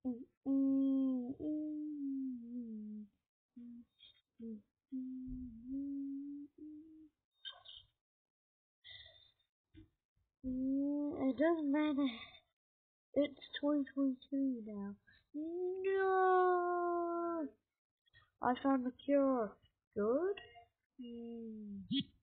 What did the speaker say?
Mm, mm, mm, mm, mm, mm, it doesn't matter. It's 2022 now. No! I found the cure. Good?